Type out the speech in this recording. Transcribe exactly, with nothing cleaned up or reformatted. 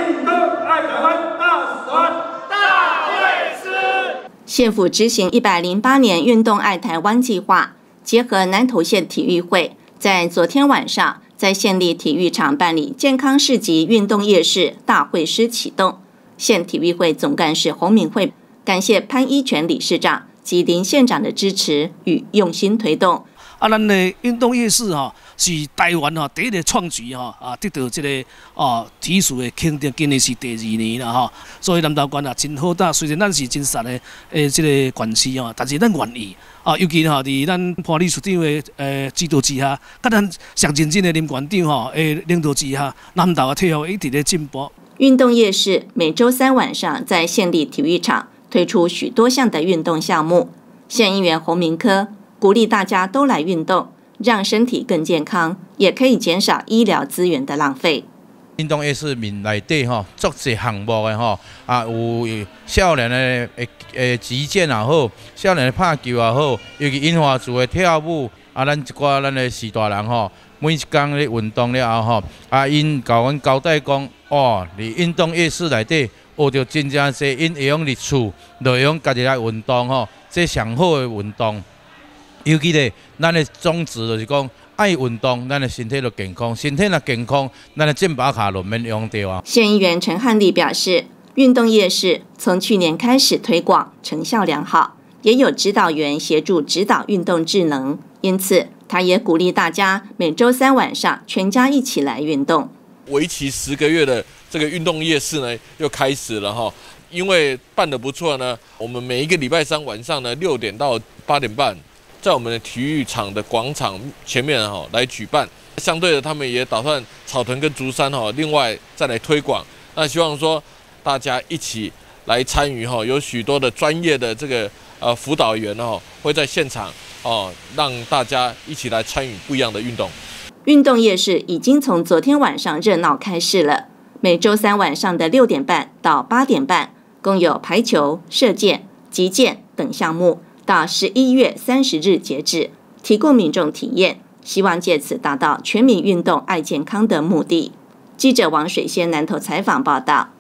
运动爱台湾大使团大会师。 县府执行一百零八年运动爱台湾计划，结合南投县体育会，在昨天晚上在县立体育场办理健康市集运动夜市大会师启动。县体育会总干事洪敏惠感谢潘一全理事长及林县长的支持与用心推动。 啊，咱的运动夜市吼，是台湾吼第一个创举吼，啊，得到这个哦体育的肯定，今年是第二年啦吼，所以南投县啊真好打。虽然咱是真实的诶这个县市吼，但是咱愿意啊，尤其吼伫咱潘理事长的诶指导之下，甲咱上认真的林县长吼诶领导之下，南投的体育一直在进步。 运动夜市每周三晚上在县立体育场推出许多项的运动项目，县议员洪明科鼓励大家都来运动，让身体更健康，也可以减少医疗资源的浪费。 运动夜市面内底吼，足侪项目的吼，啊有少年的诶诶击剑也好，少年的拍球也好，尤其樱花组的跳舞，啊咱一寡咱的士大人吼，每一工咧运动了后吼，啊因甲阮交代讲，哦，伫运动夜市内底学着真正侪，因会用伫厝，就会用家己来运动吼，这上好的运动。尤其咧，咱的宗旨就是讲，爱运动，咱的身体就健康，身体若健康，咱的健保卡就免用掉啊。 县议员陈汉利表示，运动夜市从去年开始推广，成效良好，也有指导员协助指导运动智能，因此他也鼓励大家每周三晚上全家一起来运动。 为期十个月的这个运动夜市呢，又开始了哈。因为办得不错呢，我们每一个礼拜三晚上呢，六点到八点半。在我们的体育场的广场前面哈来举办，相对的他们也打算草屯跟竹山哈另外再来推广。那希望说大家一起来参与哈，有许多的专业的这个呃辅导员哈会在现场哦，让大家一起来参与不一样的运动。 运动夜市已经从昨天晚上热闹开市了，每周三晚上的六点半到八点半，共有排球、射箭、击剑等项目。到十一月三十日截止，提供民众体验，希望借此达到全民运动爱健康的目的。记者王水仙南投采访报道。